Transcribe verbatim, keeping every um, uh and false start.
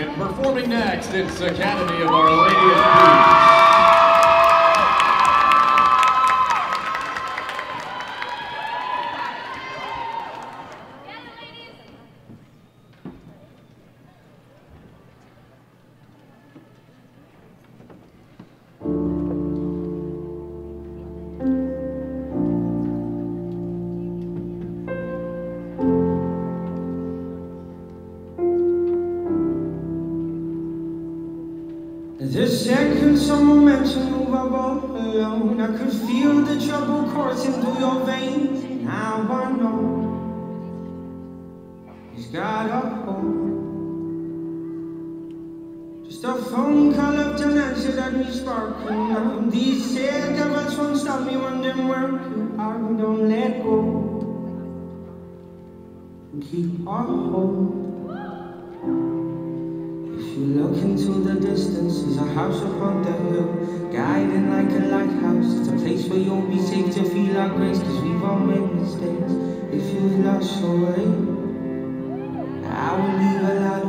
And performing next, it's Academy of Our Lady of Peace. The second some momentum move up all alone. I could feel the trouble coursing through your veins. Now I know he's got a hold. Just a phone call up to Nancy that me sparking now. These sad devils won't stop me when they're working hard. Don't let go. Keep on hold. If you look into the distance, there's a house upon the hill, guiding like a lighthouse. It's a place where you'll be safe to feel our grace, cause we've all made mistakes. If you've lost your way, I will leave a light